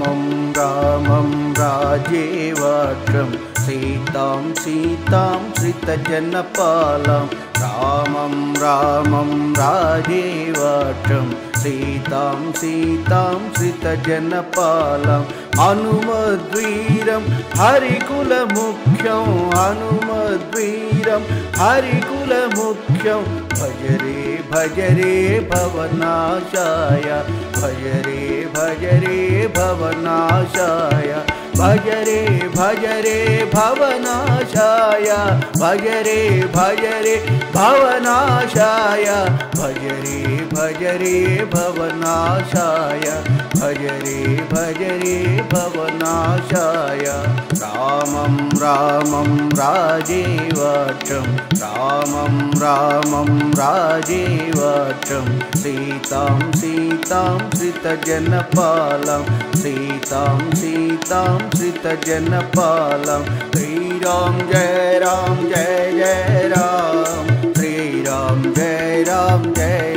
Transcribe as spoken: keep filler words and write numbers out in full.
रामं रामं राजेवात्रं सीतां सीतां श्रितजनपालं रामं रामं राजेवात्रं सीतां सीतां श्रितजनपालं हनुमद्वीरं हरिकुलमुख्यं हनुमद्वीरं हरिकुलमुख्यं भज रे भज रे भवनाशाय भज रे भज रे भवनाशाय भज रे भज रे भवनाशाय भज रे भज रे भवनाशाय भज रे भज रे भवनाशाय भज रे भज रे भवनाशाय रामं रामं राजेवात्रं रामं रामं राजेवात्रं सीतां सीतां श्रितजनपालं सीतां सीतां श्रितजनपालं श्रीराम जय राम जय जय राम श्रीराम जय राम जय